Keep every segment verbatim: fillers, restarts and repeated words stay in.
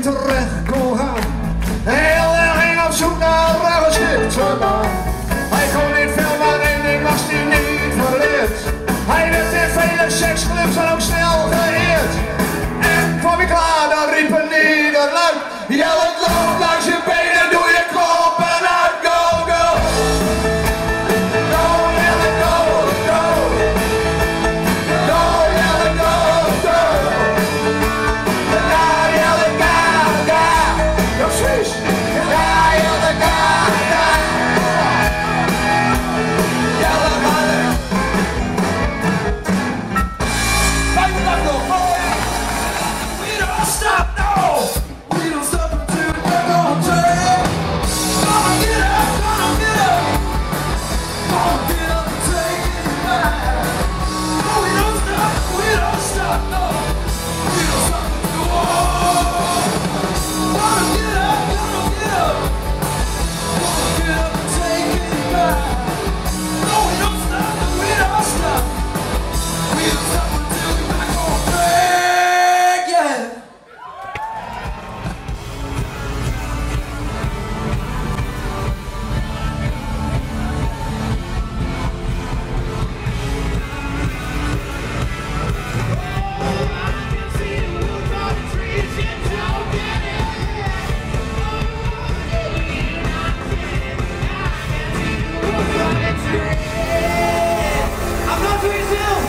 terecht kon gaan. Heel erg ging op zoek naar een geschikte baan. Hij kon niet veel, maar één ding was hij niet verleerd. Hij werd in vele seksclubs en ook snel geëerd. En kwam hij klaar, dan riep een Nederland. Jelle, loop langs je benen, doe je koppen uit, go, go. Go, Jelle, go, go. Go, Jelle, go, go. Ga, Jelle, ga, ga. Go, Suus. Ga, Jelle, ga, ga. Jelle, ga. Vijf dag nog, mooi. We don't stop, no. We don't stop until we're gonna turn. Gonna get up, gonna get up. Gonna get up and take it back. No, we don't stop, we don't stop, no. We don't stop until we're gonna get up, gonna get up. Gonna get up and take it back. No, we don't stop, we don't stop. We don't stop until we're back on track, yeah. I'm not doing still.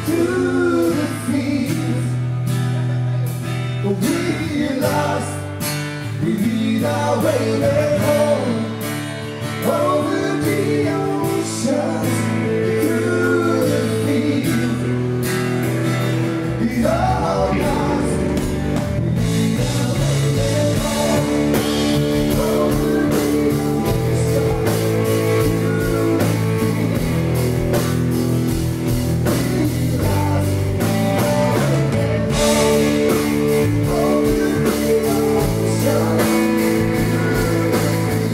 through the fields. We lost, we lead our way back home, over the oceans, through the fields. We all lost, we lead our way back home, over the oceans, through the fields. We lost, over the oceans.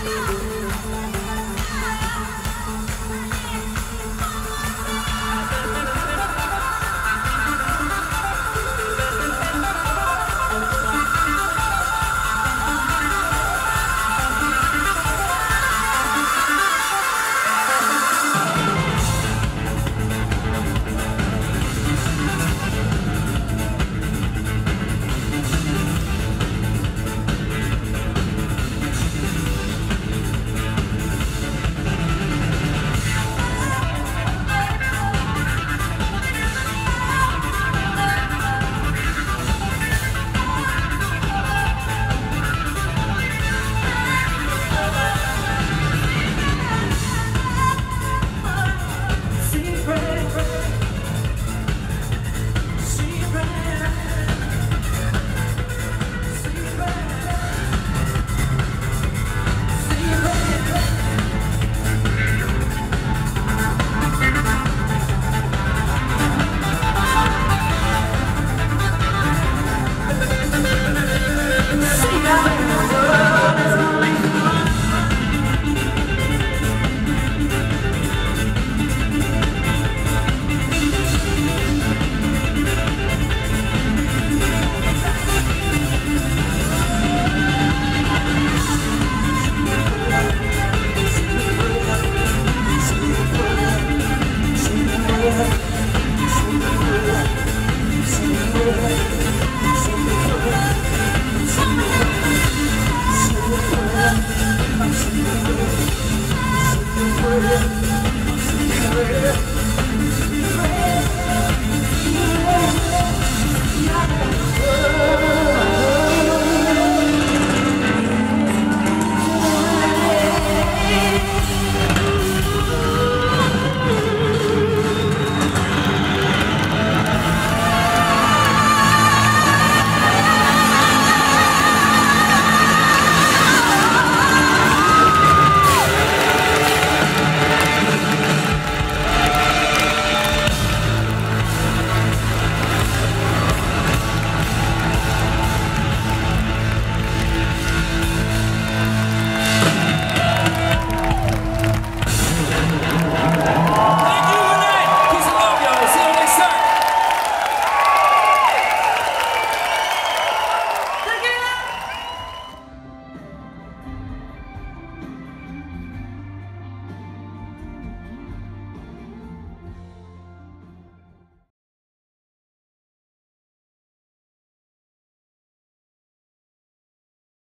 Thank you.